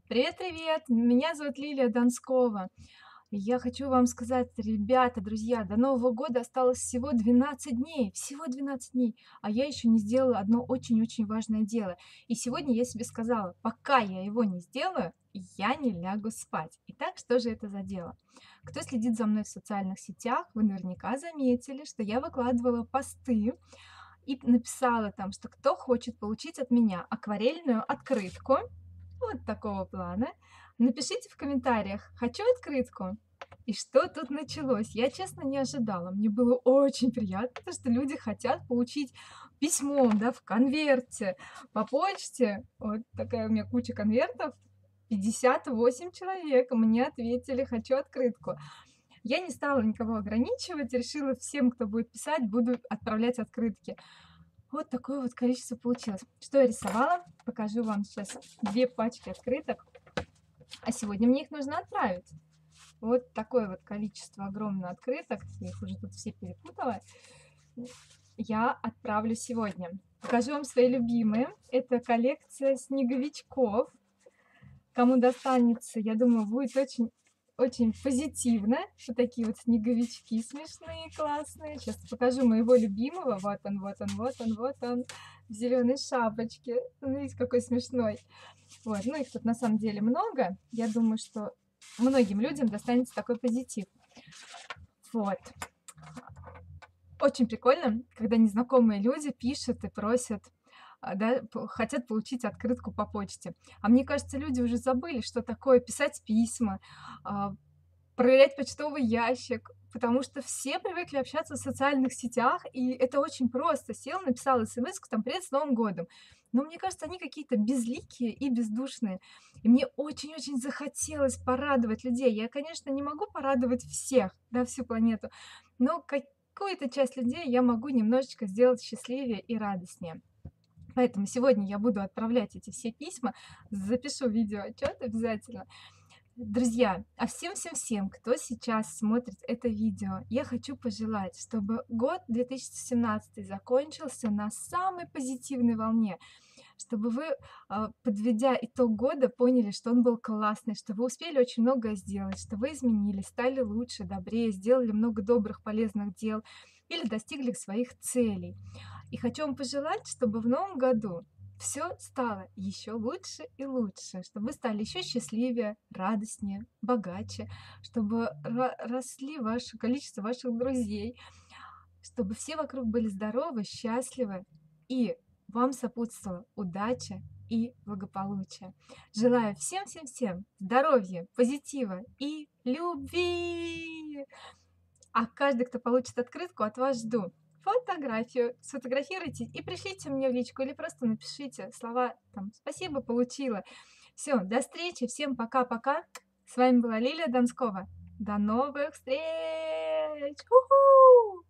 Привет-привет! Меня зовут Лилия Донскова. Я хочу вам сказать, ребята, друзья, до Нового года осталось всего 12 дней, всего 12 дней, а я еще не сделала одно очень-очень важное дело. И сегодня я себе сказала, пока я его не сделаю, я не лягу спать. Итак, что же это за дело? Кто следит за мной в социальных сетях, вы наверняка заметили, что я выкладывала посты и написала там, что кто хочет получить от меня акварельную открытку, вот такого плана. Напишите в комментариях "хочу открытку". И что тут началось? Я, честно, не ожидала. Мне было очень приятно, потому что люди хотят получить письмом, да, в конверте, по почте. Вот такая у меня куча конвертов. 58 человек мне ответили "хочу открытку". Я не стала никого ограничивать, решила всем, кто будет писать, буду отправлять открытки. Вот такое вот количество получилось. Что я рисовала? Покажу вам сейчас 2 пачки открыток, а сегодня мне их нужно отправить. Вот такое вот количество огромное открыток, я их уже тут все перепутала, я отправлю сегодня. Покажу вам свои любимые. Это коллекция снеговичков. Кому достанется, я думаю, будет очень позитивно. Вот такие вот снеговички смешные, классные. Сейчас покажу моего любимого. Вот он, вот он, вот он, вот он, в зеленой шапочке. Смотрите, какой смешной. Вот, ну их тут на самом деле много. Я думаю, что многим людям достанется такой позитив. Вот. Очень прикольно, когда незнакомые люди пишут и просят, да, хотят получить открытку по почте. А мне кажется, люди уже забыли, что такое писать письма, а, проверять почтовый ящик, потому что все привыкли общаться в социальных сетях, и это очень просто. Сел, написал смс-ку, там, привет с Новым годом. Но мне кажется, они какие-то безликие и бездушные. И мне очень-очень захотелось порадовать людей. Я, конечно, не могу порадовать всех, да, всю планету, но какую-то часть людей я могу немножечко сделать счастливее и радостнее. Поэтому сегодня я буду отправлять эти все письма, запишу видеоотчет обязательно. Друзья, а всем-всем-всем, кто сейчас смотрит это видео, я хочу пожелать, чтобы год 2017 закончился на самой позитивной волне, чтобы вы, подведя итог года, поняли, что он был классный, что вы успели очень многое сделать, что вы изменились, стали лучше, добрее, сделали много добрых, полезных дел или достигли своих целей. И хочу вам пожелать, чтобы в новом году все стало еще лучше и лучше, чтобы вы стали еще счастливее, радостнее, богаче, чтобы росли ваше количество ваших друзей, чтобы все вокруг были здоровы, счастливы и вам сопутствовала удача и благополучие. Желаю всем-всем-всем здоровья, позитива и любви! А каждый, кто получит открытку, от вас жду фотографию. Сфотографируйте и пришлите мне в личку или просто напишите слова там "спасибо, получила". Все, до встречи, всем пока-пока. С вами была Лилия Донскова. До новых встреч! Уху!